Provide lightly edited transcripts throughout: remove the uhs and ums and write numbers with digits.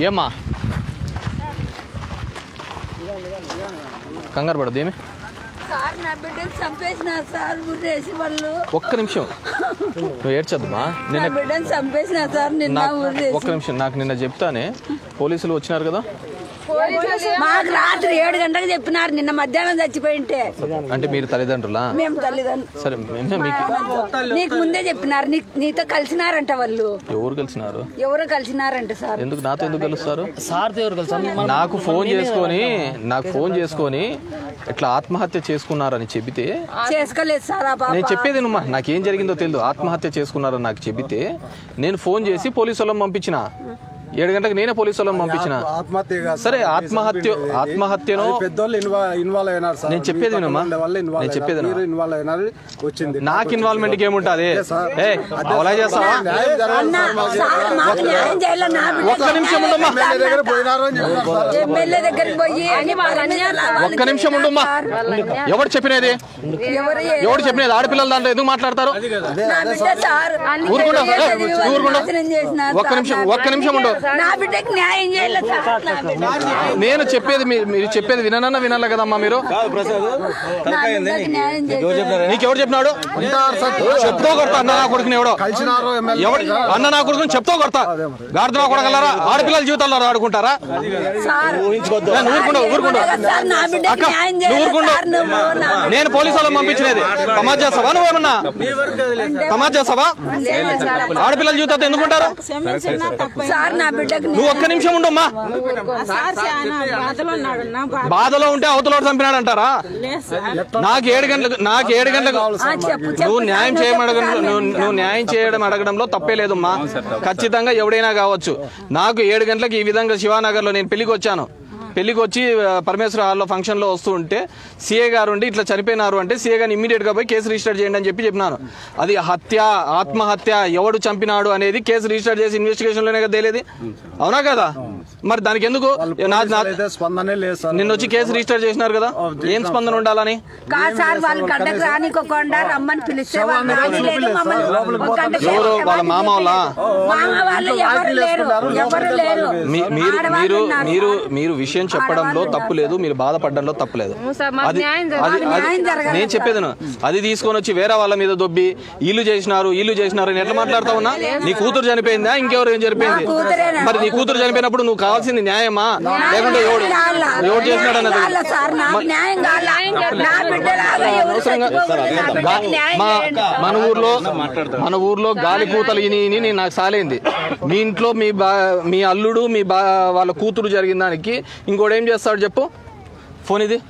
ఏమ్మా కంగారు పడదు ఏమి ఒక్క నిమిషం నువ్వు ఏడ్చద్దమ్మా ఒక్క నిమిషం నాకు నిన్న చెప్తానే పోలీసులు వచ్చినారు కదా మాకు రాత్రి 7 గంటలకు చెప్పినారు నిన్న మధ్యాహ్నం చచ్చిపోయింటే అంటే మీరు తల్లిదండ్రులా మేము తల్లిదండ్రులు సరే నీకు ముందే చెప్పినారు నీతో కలిసినారంట వాళ్ళు ఎవరు కలిసినారంట సార్ ఎందుకు నాతో ఎందుకు కలుస్తారు నాకు ఫోన్ చేసుకొని ఇట్లా ఆత్మహత్య చేసుకున్నారని చెబితే చేసుకోలేదు సార్ నేను చెప్పేది నువ్వు నాకేం జరిగిందో తెలియదు ఆత్మహత్య చేసుకున్నారని నాకు చెబితే నేను ఫోన్ చేసి పోలీసు వాళ్ళని పంపించిన 7 గంటలకు నేనే పోలీసు వాళ్ళని పంపించిన సరే ఆత్మహత్యను నేను చెప్పేది నాకు ఇన్వాల్వ్మెంట్ ఏముంటది అలా చేస్తావా ఒక్క నిమిషం ఉండమ్మా ఎవరు చెప్పినది ఆడపిల్లల దాంట్లో ఎందుకు మాట్లాడతారు ఒక్క నిమిషం ఉండు నేను చెప్పేది మీరు చెప్పేది వినాలా కదమ్మా మీరు నీకెవరు చెప్పినాడు చెప్తో కొడతా అన్న నా కొడుకుని ఎవడో అన్న నా కొడుకుని చెప్తో కొడతా గాడిద నా కొడగలరా ఆడపిల్లల జీవితాల్లో ఆడుకుంటారా నేను పోలీసు వాళ్ళని పంపించినది సమాజ్ చేస్తావా నువ్వేమన్నా సమాజ్ చేస్తావా ఆడపిల్లల జీవితాలతో ఎందుకుంటారు నువ్వు ఒక్క నిమిషం ఉండమ్మా బాధలో ఉంటే అవతలోడు చంపినాడు అంటారా నాకు 7 గంటలకు నువ్వు న్యాయం చేయడం అడగడంలో తప్పే లేదమ్మా ఖచ్చితంగా ఎవడైనా కావచ్చు నాకు 7 గంటలకు ఈ విధంగా శివానగర్ లో నేను పెళ్లికి వచ్చాను పెళ్లికి వచ్చి పరమేశ్వర హాల్లో ఫంక్షన్ లో వస్తూ ఉంటే సీఏ గారు ఉండి ఇట్లా చనిపోయినారు అంటే సీఏ గారిని ఇమ్మీడియట్ గా పోయి కేసు రిజిస్టర్ చేయండి అని చెప్పినాను అది ఆత్మహత్య ఎవడు చంపినాడు అనేది కేసు రిజిస్టర్ చేసి ఇన్వెస్టిగేషన్ లోనే కదా తేలేది అవునా కదా మరి దానికి ఎందుకు నిన్న వచ్చి కేసు రిజిస్టర్ చేసినారు కదా ఏం స్పందన ఉండాలని ఎవరు వాళ్ళ మామ మీరు విషయం చెప్పడంలో తప్పు లేదు మీరు బాధపడడంలో తప్పు లేదు నేను చెప్పేది అది తీసుకొని వచ్చి వేరే వాళ్ళ మీద దొబ్బి ఇల్లు చేసినారు ఎట్లా మాట్లాడతా ఉన్నా నీ కూతురు చనిపోయిందా ఇంకెవరు ఏం చనిపోయింది మరి నీ కూతురు చనిపోయినప్పుడు నువ్వు కావాల్సింది న్యాయమా లేకుంటే ఎవడు చేసినాడు అన్నది మన ఊర్లో గాలి కూతలు ఇని నాకు సాలైంది మీ ఇంట్లో మీ అల్లుడు వాళ్ళ కూతురు జరిగిన దానికి ఇంకోటి ఏం చేస్తాడు చెప్పు ఫోన్ ఇది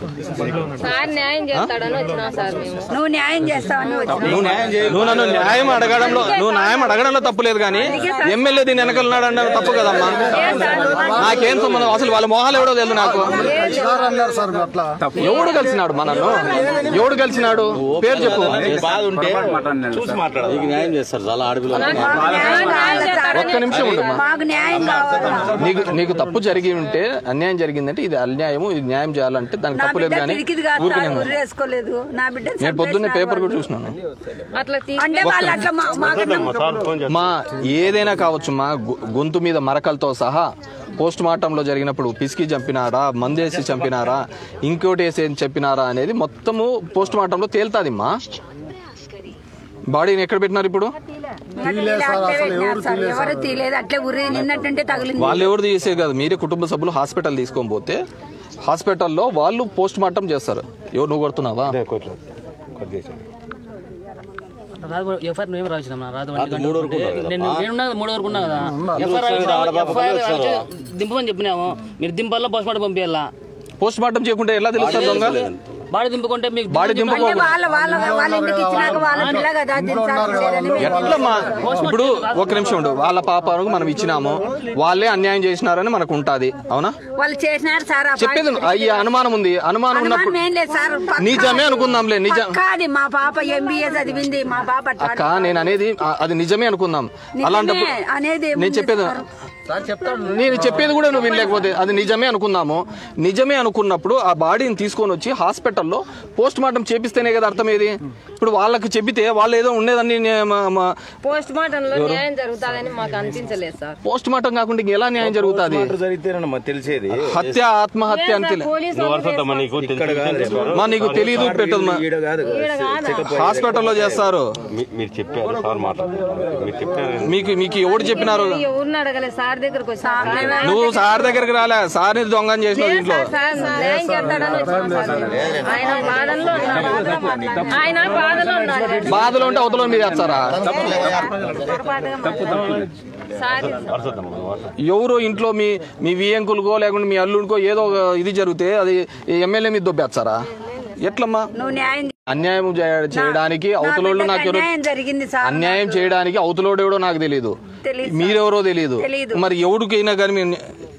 నువ్వు నన్ను న్యాయం అడగడంలో తప్పు లేదు కానీ ఎమ్మెల్యే దీన్ని వెనకలున్నాడు అంటే తప్పు కదమ్మా నాకేం సంబంధం అసలు వాళ్ళ మొహాలు ఎవడో తెలియదు నాకు ఎవడు కలిసినాడు మనను ఎవడు కలిసినాడు పేరు చెప్పు ఒక్క నిమిషం ఉండమ్మా నీకు తప్పు జరిగి ఉంటే అన్యాయం జరిగిందంటే ఇది అన్యాయము ఇది న్యాయం చేయాలంటే దానికి తప్పు లేదు కానీ నేను పొద్దున్నే పేపర్ కూడా చూసినాను మా ఏదైనా కావచ్చు మా గొంతు మీద మరకలతో సహా పోస్ట్ మార్టంలో జరిగినప్పుడు పిసికి చంపినారా మందేసి చంపినారా ఇంకోటి వేసి చంపినారా అనేది మొత్తము పోస్ట్ మార్టంలో తేలుతాది మా బాడీని ఎక్కడ పెట్టినారు ఇప్పుడు వాళ్ళు ఎవరు తీసే కాదు మీరే కుటుంబ సభ్యులు హాస్పిటల్ తీసుకొని పోతే హాస్పిటల్లో వాళ్ళు పోస్ట్ మార్టం చేస్తారు ఎవరు నువ్వు కొడుతున్నావా దింపమని చెప్పినాము మీరు దింపాల్లో పోస్ట్ మార్టం పంపించాలా పోస్ట్ మార్టం చేయకుంటే ఎలా తెలుస్తుంది దొంగ బాడీ దింపుకుంటే మీకు బాడీ ఎట్లమ్మా ఇప్పుడు ఒక నిమిషం ఉండు వాళ్ళ పాపకు మనం ఇచ్చినాము వాళ్ళే అన్యాయం చేసినారని మనకు ఉంటది అవునా చెప్పేది అయ్యా అనుమానం ఉంది అనుమానం ఉన్నప్పుడు నిజమే అనుకుందాంలే నిజం మా పాప ఎంబీఏ చదివింది మా పాప అక్క నేను అనేది అది నిజమే అనుకుందాం అలాంటప్పుడు నేను చెప్పేది నేను చెప్పేది కూడా నువ్వు వినలేకపోతే అది నిజమే అనుకుందాము. నిజమే అనుకున్నప్పుడు ఆ బాడీని తీసుకొని వచ్చి హాస్పిటల్లో పోస్ట్ మార్టం చేపిస్తేనే కదా అర్థమేది. ఇప్పుడు వాళ్ళకి చెబితే వాళ్ళు ఏదో ఉండేదని పోస్ట్ మార్టం లో న్యాయం జరుగుతుందని మాకు అనిపించలేదు సార్. పోస్ట్ మార్టం కాకుండా ఎలా న్యాయం జరుగుతుంది? తెలిసేది హత్య ఆత్మహత్య అని నీకు తెలియదు పెట్టదు. హాస్పిటల్లో చేస్తారు. మీరు చెప్పారు సార్ మాట్లాడారు. మీకు ఎవరు చెప్పినారు? ఎవరిని అడగలేదు సార్ దగ్గరకు వచ్చి. నువ్వు సార్ దగ్గరికి రాలే, సార్ ని దొంగని చేసినావు ఇంట్లో. న్యాయం చేస్తాడని ఆయన బాధల్లో బాధలో ఉంటే అవతల మీద వేస్తారా? ఎవరో ఇంట్లో మీ వియంకులకో లేకుంటే మీ అల్లుడికో ఏదో ఇది జరిగితే అది ఎమ్మెల్యే మీద దొబ్బేస్తారా? ఎట్లమ్మా? అన్యాయం చేయడానికి అవతలోళ్ళు నాకు అన్యాయం చేయడానికి అవతలోడు ఎవడో నాకు తెలియదు, మీరెవరో తెలియదు. మరి ఎవడికైనా కానీ మేము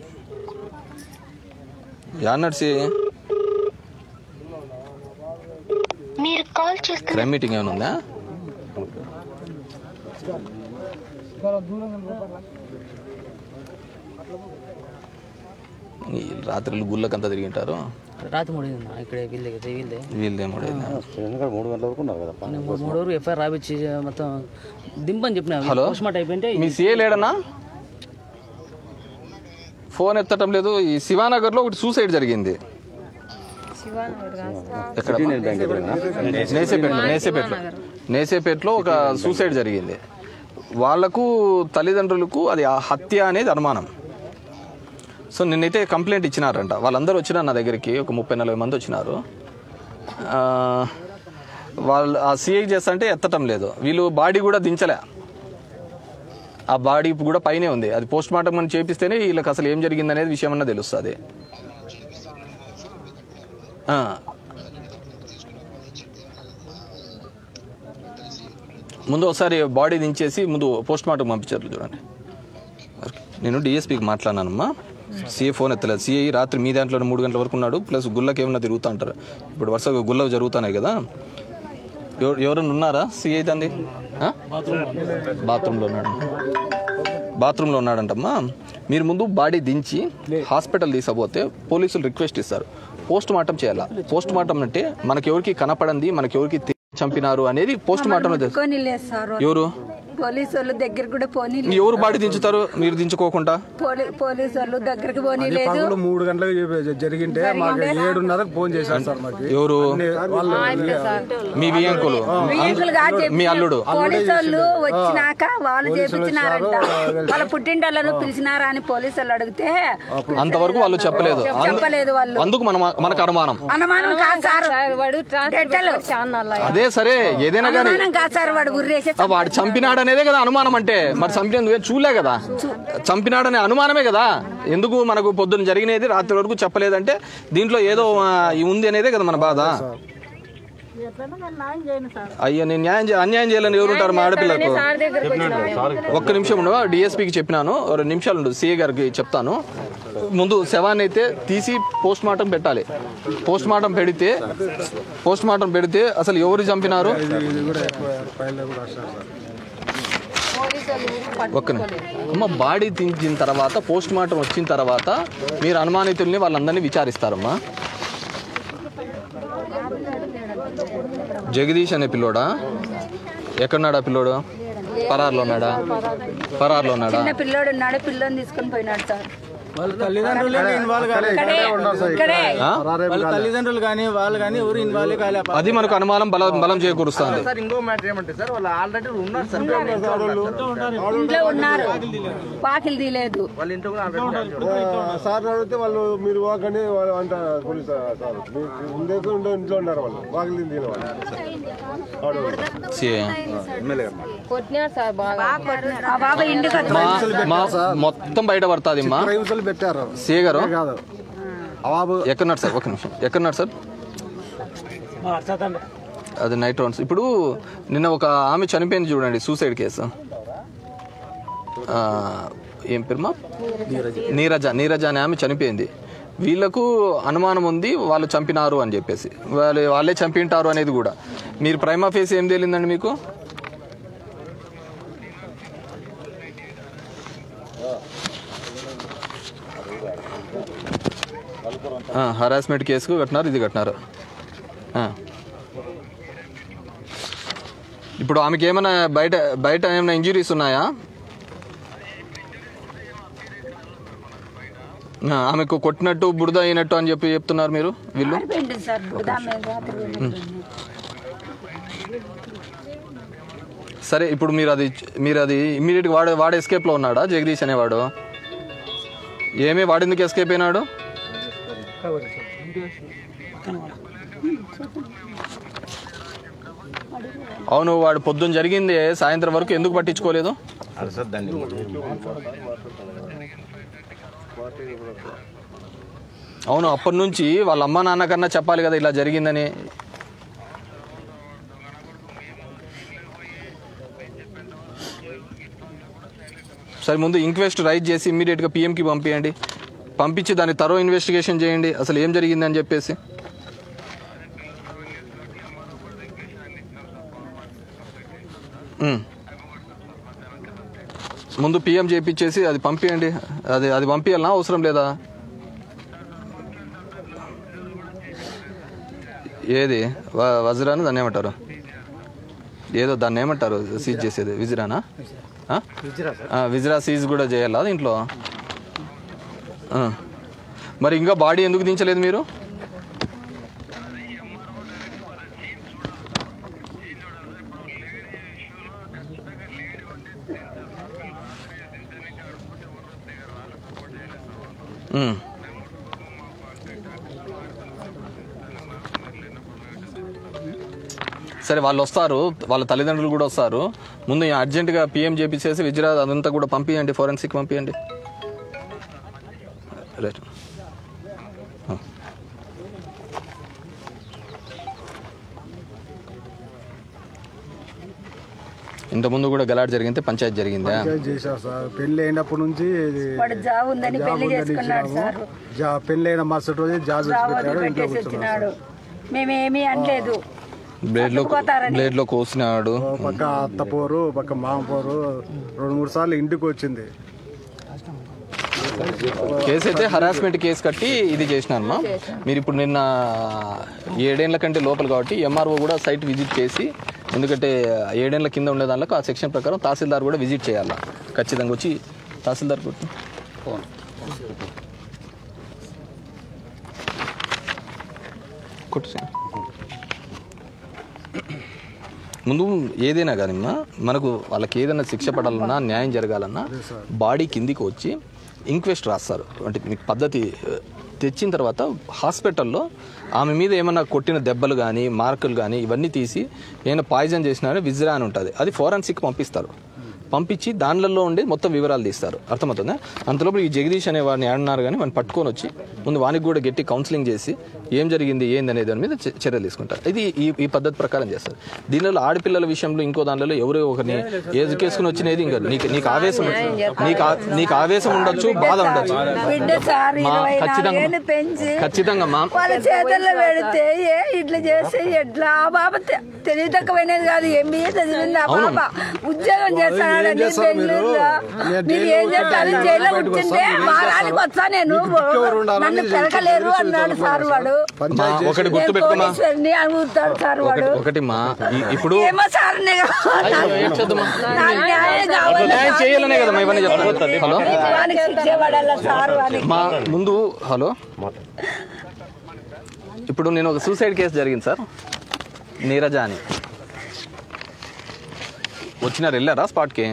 నడిచి క్రైమ్ మీటింగ్ ఏమైనా ఉందా? రాత్రులు గుళ్ళకంతా తిరిగింటారు. రాత్రి 3 ఇక్కడ వీళ్ళే 3 ఎఫ్ఐఆర్ రాపిచ్చి మొత్తం దింపని చెప్పిన. హలో, మీ సీఏ లేడన్నా? ఫోన్ ఎత్తటం లేదు. ఈ శివానగర్ లో ఒకటి సూసైడ్ జరిగింది. నేసేపేటలో ఒక సూసైడ్ జరిగింది. వాళ్లకు తల్లిదండ్రులకు అది హత్య అనేది అనుమానం. సో నిన్నైతే కంప్లైంట్ ఇచ్చినారంట. వాళ్ళందరూ వచ్చినారు నా దగ్గరికి, ఒక 30-40 మంది వచ్చినారు. వాళ్ళు ఆ సీఐ చేస్తా అంటే ఎత్తటం లేదు. వీళ్ళు బాడీ కూడా దించలే, ఆ బాడీ కూడా పైనే ఉంది. అది పోస్ట్ మార్టం అని చేపిస్తేనే వీళ్ళకి అసలు ఏం జరిగింది అనేది విషయం అన్న తెలుస్తుంది. ముందు ఒకసారి బాడీ దించేసి ముందు పోస్ట్ మార్టం పంపించారు చూడండి. నేను డిఎస్పీకి మాట్లాడినానమ్మా, సీఏ ఫోన్ ఎత్తలేదు. సీఐ రాత్రి మీ దాంట్లో 3 గంటల వరకు ఉన్నాడు. ప్లస్ గుళ్ళకి ఏమన్నా తిరుగుతూ అంటారు. ఇప్పుడు వరుసగా గుళ్ళ జరుగుతున్నాయి కదా. ఎవరన్నా ఉన్నారా? సీఐ తంది బాత్రూంలో ఉన్నాడంటమ్మా. మీరు ముందు బాడీ దించి హాస్పిటల్ తీసుకపోతే పోలీసులు రిక్వెస్ట్ ఇస్తారు పోస్ట్ మార్టం చేయాలా. పోస్ట్ మార్టం అంటే మనకెవరికి కనపడంది, మనకెవరికి చంపినారు అనేది పోస్ట్ మార్టం. ఎవరు పోలీసు వాళ్ళు దగ్గర కూడా పోనీ. ఎవరు బాడీ దించుతారు? మీరు దించుకోకుండా పోలీసు వాళ్ళు దగ్గరికి పోనీ లేదు. 3 గంటలకు జరిగింటే మాకు 7:30కు ఫోన్ చేశారు సార్. మాకు ఎవరు? మీ వియంకులు, మీ అల్లుడు. పోలీసు వాళ్ళు వచ్చినాక వాళ్ళు చేపించినారంట. వాళ్ళ పుట్టింటలను పిలిచినారా అని పోలీసు వాళ్ళు అడిగితే అంతవరకు వాళ్ళు చెప్పలేదు. వాళ్ళు. అందుకు మనకు అనుమానం కాదు సార్. అదే సరే, ఏదైనా కానీ కాదు సార్. వాడు గుర్రేసే వాడు చంపినాడు అనేదే కదా అనుమానం. అంటే మరి చంపిన నువ్వేం చూడలే కదా, చంపినాడనే అనుమానమే కదా. ఎందుకు మనకు పొద్దున్న జరిగినది రాత్రి వరకు చెప్పలేదంటే దీంట్లో ఏదో ఉంది అనేదే కదా మన బాధ. అయ్యా నేను అన్యాయం చేయాలని ఎవరుంటారు? మా ఆడపిల్లకు. ఒక్క నిమిషం ఉండు, డిఎస్పీకి చెప్పినాను. 2 నిమిషాలు ఉండు, సీఏ గారికి చెప్తాను. ముందు శవాన్ని అయితే తీసి పోస్ట్ మార్టం పెట్టాలి. పోస్ట్ మార్టం పెడితే అసలు ఎవరు చంపినారు? అమ్మ, బాడీ తీసిన తర్వాత పోస్ట్ మార్టం వచ్చిన తర్వాత మీరు అనుమానితుల్ని వాళ్ళందరినీ విచారిస్తారమ్మా. జగదీష్ అనే పిల్లోడా? ఎక్కడున్నాడా పిల్లోడు? పరార్లో ఉన్నాడా? పిల్లోడు ఉన్నాడు. పిల్లని తీసుకొని పోయినాడు సార్. వాళ్ళ తల్లిదండ్రులు కానీ వాళ్ళు కానీ ఎవరు ఇన్వాల్వ్ కాలే. అది మనకు అనుమానం బలం చేకూరుస్తుంది. ఇంకో మ్యాటర్ ఏమంటే సార్, వాళ్ళు ఆల్రెడీ ఉన్నారు సార్. ఇంట్లో ఉన్నారు, వాకిలు తీయలేదు. వాళ్ళ ఇంట్లో సార్ అడిగితే వాళ్ళు మీరు వాకని వాళ్ళు అంటారు. పోలీసు సార్ ఇంట్లో ఉన్నారు, వాళ్ళు వాకిలు తీయని వాళ్ళు. మొత్తం బయట పడుతుంది. పెట్టారు సీఏ గారు ఎక్కడున్నారు సార్? ఒక నిమిషం, ఎక్కడున్నారు సార్? అది నైట్ రౌండ్స్. ఇప్పుడు నిన్న ఒక ఆమె చనిపోయింది చూడండి, సూసైడ్ కేసు. ఏం పేరుమా? నీరజ అనే ఆమె చనిపోయింది. వీళ్ళకు అనుమానం ఉంది వాళ్ళు చంపినారు అని చెప్పేసి, వాళ్ళే చంపింటారు అనేది కూడా. మీరు ప్రైమా ఫేస్ ఏం తేలిందండి మీకు? హరాస్మెంట్ కేసుకు కట్టినారు, ఇది కట్టినారు. ఇప్పుడు ఆమెకి ఏమైనా బయట ఏమైనా ఇంజురీస్ ఉన్నాయా? ఆమెకు కొట్టినట్టు బురద అయినట్టు అని చెప్పి చెప్తున్నారు మీరు వీళ్ళు. సరే ఇప్పుడు మీరు అది ఇమ్మీడియట్గా వాడు ఎస్కేప్లో ఉన్నాడా జగదీష్ అనేవాడు? ఏమీ వాడేందుకు ఎస్కేప్ అయినాడు? అవును, వాడు పొద్దున్న జరిగింది సాయంత్రం వరకు ఎందుకు పట్టించుకోలేదు? అవును, అప్పటి నుంచి వాళ్ళ అమ్మ నాన్న కన్నా చెప్పాలి కదా ఇలా జరిగిందని. సరే ముందు ఇంక్వెస్ట్ రైజ్ చేసి ఇమ్మీడియట్గా పిఎంకి పంపించి దాన్ని తరో ఇన్వెస్టిగేషన్ చేయండి అసలు ఏం జరిగిందని చెప్పేసి. ముందు పిఎం చేయించేసి అది పంపించండి. అది పంపించాలనా అవసరం లేదా? ఏది వజ్రాను దాన్ని ఏమంటారు? ఏదో దాన్ని ఏమంటారు సీజ్ చేసేది? విజిరానా? విజిరా సీజ్ కూడా చేయాలా దీంట్లో? మరి ఇంకా బాడీ ఎందుకు దించలేదు మీరు? సరే వాళ్ళు వస్తారు, వాళ్ళ తల్లిదండ్రులు కూడా వస్తారు. ముందు అర్జెంటుగా పిఎం చేపించేసి విజిరా అదంతా కూడా పంపించండి, ఫోరెన్సిక్ పంపించండి. రైట్. ఇంతకుముందు కూడా గలాట్ జరిగితే పంచాయతీ జరిగిందా? పెళ్లి అయినప్పటి నుంచి పెళ్లి అయిన మరుసటి రోజే జాబ్ మేమేమీ అనలేదు. బ్లేడ్ లో కోసినాడు. పక్క అత్త పోరు, పక్క మామ పోరు, 2-3 సార్లు ఇంటికి వచ్చింది. కేసు అయితే హరాస్మెంట్ కేసు కట్టి ఇది చేసినారమ్మా. మీరు ఇప్పుడు నిన్న 7 ఏళ్ల కంటే లోపల కాబట్టి ఎంఆర్ఓ కూడా సైట్ విజిట్ చేసి, ఎందుకంటే 7 ఏళ్ల కింద ఉండే దాంట్లో ఆ సెక్షన్ ప్రకారం తహసీల్దార్ కూడా విజిట్ చేయాలా. ఖచ్చితంగా వచ్చి తహసీల్దార్ ముందు ఏదైనా కానిమ్మా మనకు వాళ్ళకి ఏదైనా శిక్ష పడాలన్నా న్యాయం జరగాలన్నా బాడీ కిందికి వచ్చి ఇంక్వెస్ట్ రాస్తారు. అంటే మీకు పద్ధతి తెచ్చిన తర్వాత హాస్పిటల్లో ఆమె మీద ఏమైనా కొట్టిన దెబ్బలు కానీ మార్కులు కానీ ఇవన్నీ తీసి ఏమైనా పాయిజన్ చేసినా విజిరా అని ఉంటుంది, అది ఫోరెన్సిక్ పంపించి దానిలో ఉండి మొత్తం వివరాలు తీస్తారు. అర్థమవుతుందా? అంతలోపు ఈ జగదీష్ అనే వాడిని ఆడినారు కానీ వాడిని పట్టుకొని వచ్చి ముందు వానికి కూడా గట్టి కౌన్సిలింగ్ చేసి ఏం జరిగింది ఏంది అనే దాని మీద చర్యలు తీసుకుంటారు. ఇది ఈ పద్ధతి ప్రకారం చేస్తారు. దీనిలో ఆడపిల్లల విషయంలో ఇంకో దానిలో ఎవరో ఒకరిని ఏజుకేసుకుని వచ్చినది ఇంకా నీకు ఆవేశం నీకు ఆవేశం ఉండొచ్చు, బాధ ఉండొచ్చు. ఖచ్చితంగా మా చేతుల్లో పెడితే ఇట్లా చేస్తే ఎట్లా ఆ బాబా తెలివి తక్కువైనది కాదు, ఎంబీఏ చదివింది ఆ బాబా, ఉద్యోగం చేస్తాను. మీరు ఏం చేస్తారు? జైల్లో కూర్చుంటే వారానికి వస్తా నేను, నన్ను పెరగలేరు అన్నాడు సార్. వాడు ఒకటి గుర్తుపెట్టుకోమా, అనుకుంటాడు సార్. వాడు ఒకటి మా ఇప్పుడు ఏమో సార్ చేయాలనే కదా ఇవన్నీ చెప్తాను. మా ముందు హలో, ఇప్పుడు నేను ఒక సూసైడ్ కేసు జరిగింది సార్, నీరజ అని. వచ్చినారు, వెళ్ళారా స్పాట్కి?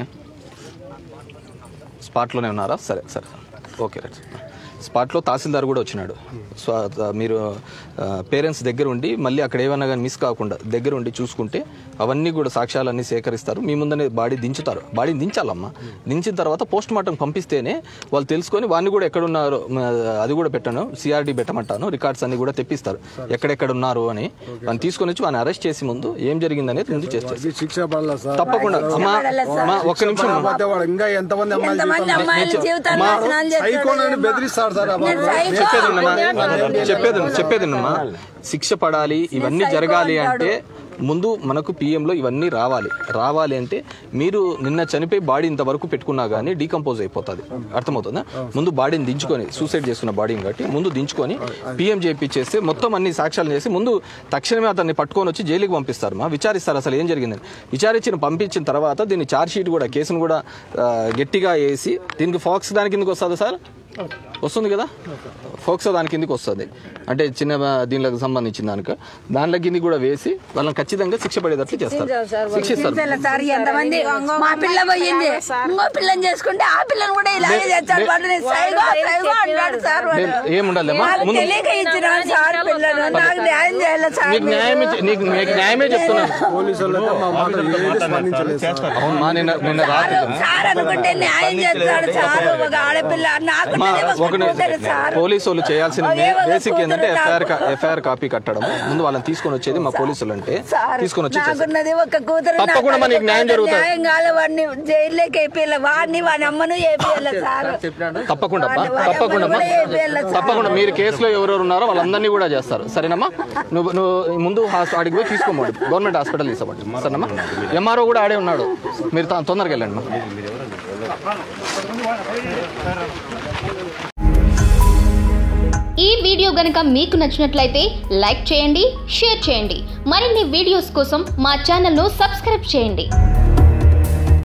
స్పాట్లోనే ఉన్నారా? సరే ఓకే రైట్. స్పాట్లో తహసీల్దార్ కూడా వచ్చినాడు. సో మీరు పేరెంట్స్ దగ్గర ఉండి మళ్ళీ అక్కడ ఏమన్నా కానీ మిస్ కాకుండా దగ్గర ఉండి చూసుకుంటే అవన్నీ కూడా సాక్ష్యాలన్నీ సేకరిస్తారు. మీ ముందనే బాడీ దించుతారు. బాడీని దించాలమ్మా. దించిన తర్వాత పోస్ట్ మార్టం పంపిస్తేనే వాళ్ళు తెలుసుకొని వాడిని కూడా ఎక్కడున్నారో అది కూడా పెట్టాను, సిఆర్డీ పెట్టమంటాను, రికార్డ్స్ అన్ని కూడా తెప్పిస్తారు ఎక్కడెక్కడ ఉన్నారు అని. వాడిని తీసుకొని వచ్చి వాడిని అరెస్ట్ చేసి ముందు ఏం జరిగింది అనేది ముందు చేస్తారు. తప్పకుండా అమ్మా, ఒక్క నిమిషం చెప్పేదమ్మా. శిక్ష పడాలి, ఇవన్నీ జరగాలి అంటే ముందు మనకు పిఎంలో ఇవన్నీ రావాలి అంటే మీరు నిన్న చనిపోయి బాడీ ఇంతవరకు పెట్టుకున్నా కానీ డీకంపోజ్ అయిపోతుంది, అర్థమవుతుందా? ముందు బాడీని దించుకొని, సూసైడ్ చేసుకున్న బాడీని కాబట్టి ముందు దించుకొని పిఎం చేయించేస్తే మొత్తం అన్ని సాక్ష్యాలు చేసి ముందు తక్షణమే అతన్ని పట్టుకొని వచ్చి జైలుకి పంపిస్తారు, విచారిస్తారు అసలు ఏం జరిగిందని. పంపించిన తర్వాత దీన్ని ఛార్జ్ షీట్ కూడా, కేసును కూడా గట్టిగా వేసి దీనికి ఫాక్స్ దాని కిందకి వస్తుంది సార్, వస్తుంది కదా, ఫోక్సో దాని కిందకి వస్తుంది, అంటే చిన్న దీనికి సంబంధించిన దానిలో కింద కూడా వేసి వాళ్ళని ఖచ్చితంగా శిక్ష పడేటట్లు చేస్తారు, శిక్షిస్తారు. మా పిల్ల పోయింది, ఇంకో పిల్లని చేసుకుంటే ఆ పిల్లని కూడా ఇలాగే చేస్తారు. ఏముండాలేమా న్యాయమే చెప్తున్నాను. అవునమ్మా, నిన్న అనుకుంటే న్యాయం చేస్తాడు సార్. ఒక ఆడపిల్ల పోలీసు వాళ్ళు చేయాల్సింది బేసిక్ ఏంటంటే ఎఫ్ఐఆర్ కాపీ కట్టడం. ముందు వాళ్ళని తీసుకొని వచ్చేది మా పోలీసులు అంటే తీసుకొని వచ్చి తప్పకుండా మనకి న్యాయం జరుగుతుంది. తప్పకుండా మీరు కేసులో ఎవరెవరు ఉన్నారో వాళ్ళందరినీ కూడా చేస్తారు, సరేనమ్మా? నువ్వు ముందు అడిగి పోయి తీసుకోమండి, గవర్నమెంట్ హాస్పిటల్ తీసుకోమండి, సరేనమ్మా? ఎంఆర్ఓ కూడా ఆడే ఉన్నాడు, మీరు తొందరగా వెళ్ళండి. ఈ వీడియో గనుక మీకు నచ్చినట్లయితే లైక్ చేయండి, షేర్ చేయండి. మరిన్ని వీడియోస్ కోసం మా ఛానల్ను సబ్స్క్రైబ్ చేయండి.